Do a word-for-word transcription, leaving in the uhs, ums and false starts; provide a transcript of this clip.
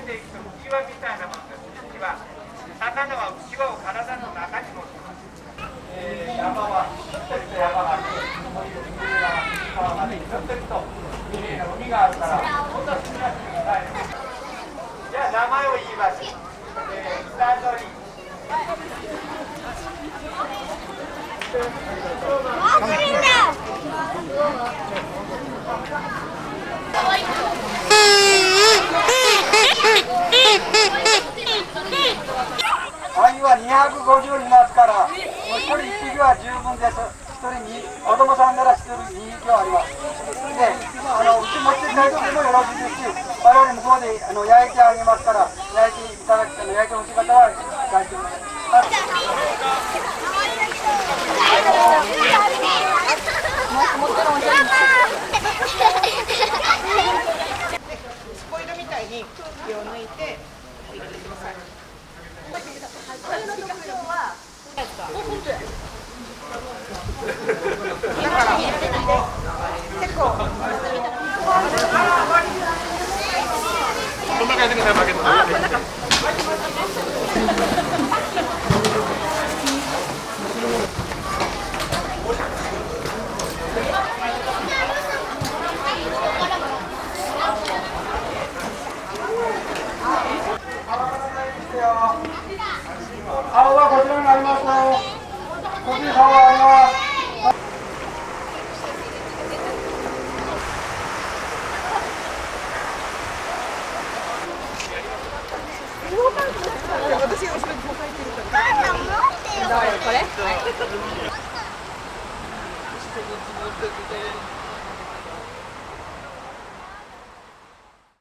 でいくと浮き輪みたいなものです。浮き輪。魚は浮き輪を体の中に持ってます。えー、山はちょっとした山があって、そういう有名な川までちょっと行くと綺麗な海があるから、こんな好きな人がない。じゃあ名前を言います。えー、北取り。鮎はにひゃくごじゅういますから、もう一人一匹は十分です。一人に子供さんなら一人に匹はあります。で、あのうち持って帰ってもよろしいですし、我々向こうであの焼いてあげますから、焼いていただきたいの焼いてほしい方は焼いてもらいます。 スポイルみたいに空気を抜いて入れてください。これの特徴はだから結構こんな感じで負けた。 青はこちらにありますよ。こっちに顔があります。 私が後ろに抱えてるから。これ？